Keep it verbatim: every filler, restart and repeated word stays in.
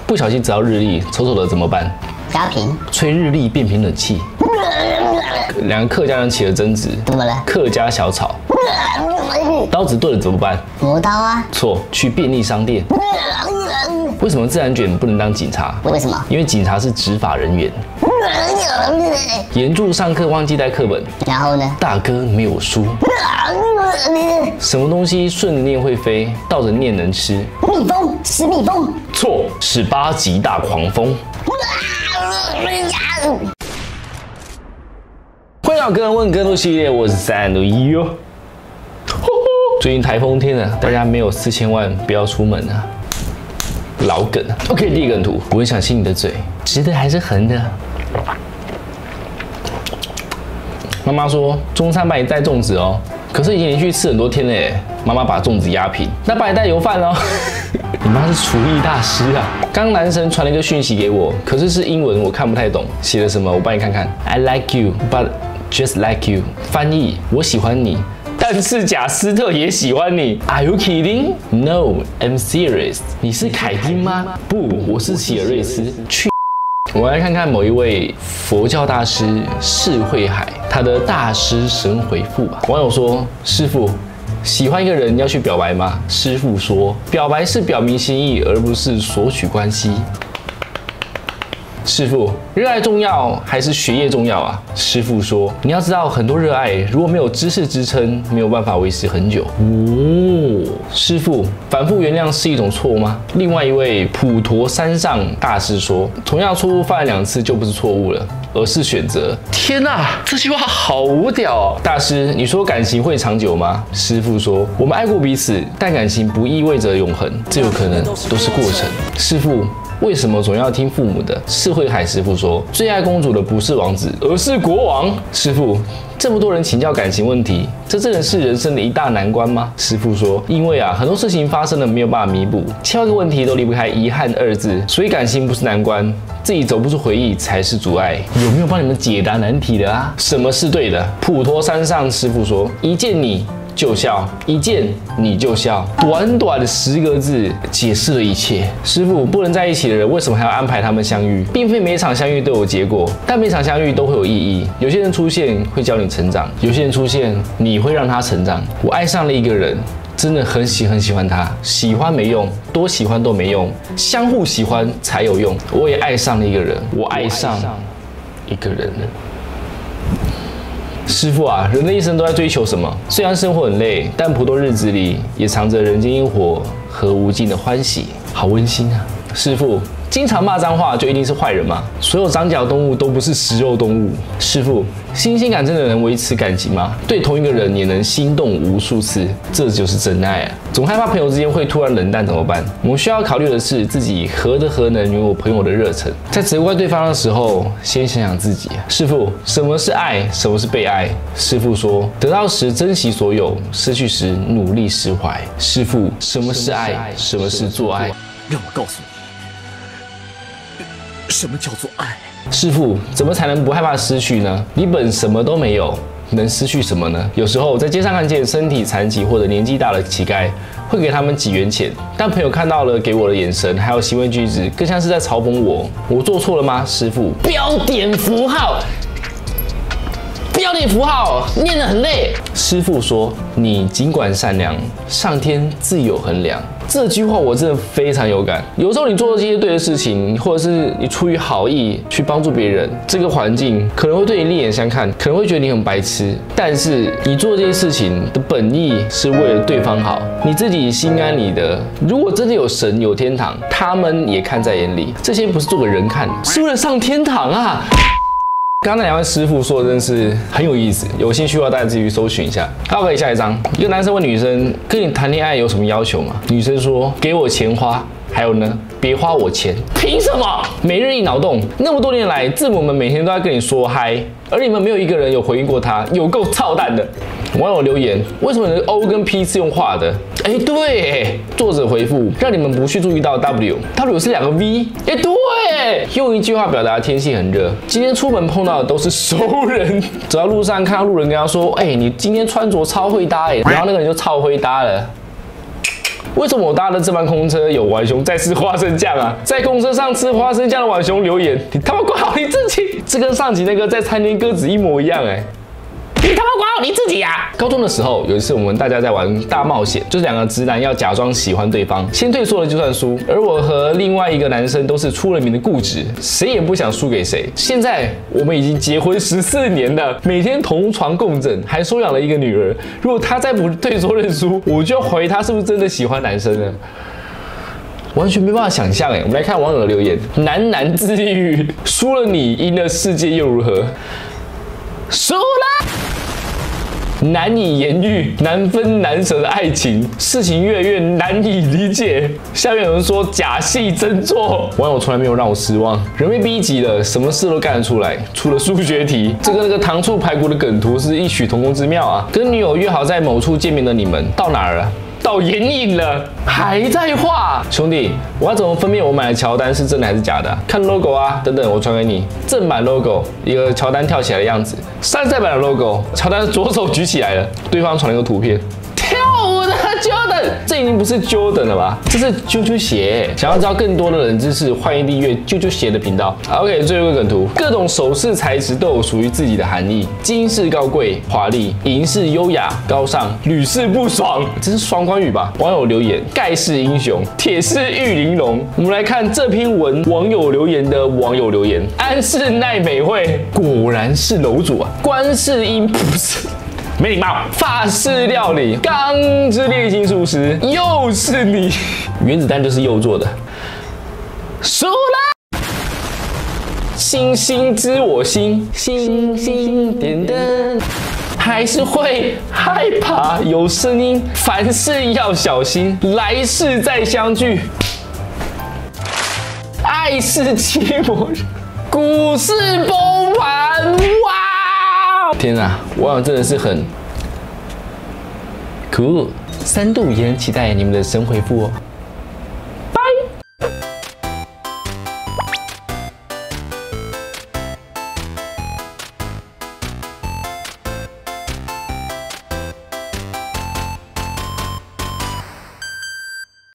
不小心折到日历，丑丑的怎么办？ 加平。 吹日历变频冷气。两个客家人起了争执， 怎么了？ 客家小吵。刀子钝了怎么办？ 磨刀啊。 错，去便利商店。为什么自然卷不能当警察？ 为什么？ 因为警察是执法人员。严助上课忘记带课本。 然后呢？ 大哥没有书。什么东西顺着念会飞，倒着念能吃？ 蜜蜂，吃蜜蜂。 错，十八级大狂风。欢迎到个人问更多系列，我是三六一哦。最近台风天了，大家没有四千万不要出门啊。老梗 ，OK， 第一个图，我很想亲你的嘴，直的还是横的？妈妈说中餐帮你带粽子哦，可是已经连续吃很多天了耶。妈妈把粽子压平，那帮你带油饭哦。你妈是厨艺大师啊！刚男神传了一个讯息给我，可是是英文，我看不太懂，写了什么？我帮你看看。I like you, but just like you。翻译：我喜欢你。但是贾斯特也喜欢你 ，Are you kidding? No, I'm serious。你是凯丁吗？不，我是喜尔瑞斯。去，我们来看看某一位佛教大师释慧海他的大师神回复吧。网友说：师父，喜欢一个人要去表白吗？师父说：表白是表明心意，而不是索取关系。师父，热爱重要还是学业重要啊？师父说，你要知道，很多热爱如果没有知识支撑，没有办法维持很久。哦，师父，反复原谅是一种错吗？另外一位普陀山上大师说，同样错误犯了两次就不是错误了，而是选择。天哪，这句话好无屌哦！大师，你说感情会长久吗？师父说，我们爱过彼此，但感情不意味着永恒，这有可能都是过程。师父。为什么总要听父母的？释慧海师父说，最爱公主的不是王子，而是国王。师父，这么多人请教感情问题，这真的是人生的一大难关吗？师父说，因为啊，很多事情发生了没有办法弥补，千万个问题都离不开遗憾二字，所以感情不是难关，自己走不出回忆才是阻碍。有没有帮你们解答难题的啊？什么是对的？普陀山上师父说，一见你就笑，一见你就笑，短短的十个字解释了一切。师父，不能在一起的人为什么还要安排他们相遇？并非每一场相遇都有结果，但每场相遇都会有意义。有些人出现会教你成长，有些人出现你会让他成长。我爱上了一个人，真的很喜很喜欢他，喜欢没用，多喜欢都没用，相互喜欢才有用。我也爱上了一个人，我爱上一个人了。师父啊，人的一生都在追求什么？虽然生活很累，但普通日子里也藏着人间烟火和无尽的欢喜，好温馨啊！师父，经常骂脏话就一定是坏人吗？所有长脚动物都不是食肉动物。师父，新鲜感真的能维持感情吗？对同一个人也能心动无数次，这就是真爱啊！总害怕朋友之间会突然冷淡怎么办？我们需要考虑的是自己何德何能拥有朋友的热忱。在责怪对方的时候，先想想自己。师父，什么是爱？什么是被爱？师父说，得到时珍惜所有，失去时努力释怀。师父，什么是爱？什么是做爱？ 让我告诉你，什么叫做爱？ 师父，怎么才能不害怕失去呢？你本什么都没有，能失去什么呢？有时候在街上看见身体残疾或者年纪大的乞丐，会给他们几元钱，但朋友看到了给我的眼神还有行为举止，更像是在嘲讽我。我做错了吗？师父，标点符号。标点符号念得很累。师父说：“你尽管善良，上天自有衡量。”这句话我真的非常有感。有时候你做这些对的事情，或者是你出于好意去帮助别人，这个环境可能会对你另眼相看，可能会觉得你很白痴。但是你做这些事情的本意是为了对方好，你自己心安理得。如果真的有神有天堂，他们也看在眼里。这些不是做给人看，是为了上天堂啊！刚才两位师傅说的真是很有意思，有兴趣的话大家自己去搜寻一下。OK， 下一张，一个男生问女生：“跟你谈恋爱有什么要求吗？”女生说：“给我钱花。”还有呢，别花我钱。凭什么？每日一脑洞，那么多年来，字母们每天都在跟你说嗨，而你们没有一个人有回应过他，有够操蛋的。网友留言：为什么你的 O 跟 P 是用画的？哎，对。作者回复：让你们不去注意到 W，W 是两个 V。哎，对。用一句话表达天气很热。今天出门碰到的都是熟人，走到路上看到路人跟他说：哎，你今天穿着超会搭哎，然后那个人就超会搭了。 为什么我搭的这班空车有浣熊在吃花生酱啊？在公车上吃花生酱的浣熊留言，你他妈管好你自己！这跟上集那个在餐厅鸽子一模一样哎、欸。你他妈管好你自己呀！高中的时候，有一次我们大家在玩大冒险，就是两个直男要假装喜欢对方，先退缩了就算输。而我和另外一个男生都是出了名的固执，谁也不想输给谁。现在我们已经结婚十四年了，每天同床共枕，还收养了一个女儿。如果他再不退缩认输，我就要怀疑他是不是真的喜欢男生了。完全没办法想象哎！我们来看网友的留言：喃喃自语，输了你，赢了世界又如何？输了。难以言喻、难分难舍的爱情，事情越来越难以理解。下面有人说假戏真做，网友从来没有让我失望。人被逼急了，什么事都干得出来，除了数学题。这跟那个糖醋排骨的梗图是异曲同工之妙啊！跟女友约好在某处见面的你们，到哪儿了？到眼影了，还在画。兄弟，我要怎么分辨我买的乔丹是真的还是假的、啊？看 logo 啊，等等，我传给你。正版 logo， 一个乔丹跳起来的样子；山寨版的 logo， 乔丹左手举起来了，对方传了一个图片。跳舞的 Jordan， 这已经不是 Jordan 了吧？这是啾啾鞋。想要知道更多的冷知识，欢迎订阅啾啾鞋的频道。OK， 最后一个梗图，各种首饰材质都有属于自己的含义：金饰高贵华丽，银饰优雅高尚，铝饰不爽。这是双关语吧？网友留言：盖世英雄，铁是玉玲珑。我们来看这篇文网友留言的网友留言：安室奈美惠果然是楼主啊，观世音菩萨。没礼貌，法式料理，钢之炼金术师，又是你。原子弹就是铀做的，输了。星星知我心，星星点灯，还是会害怕有声音，凡事要小心，来世再相聚。爱是寂寞，股市崩盘，哇！天啊，网友真的是很酷，三度也很期待你们的神回复哦。